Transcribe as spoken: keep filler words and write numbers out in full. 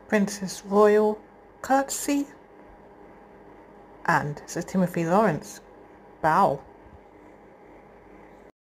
Princess Royal Curtsy and Sir Timothy Laurence bow.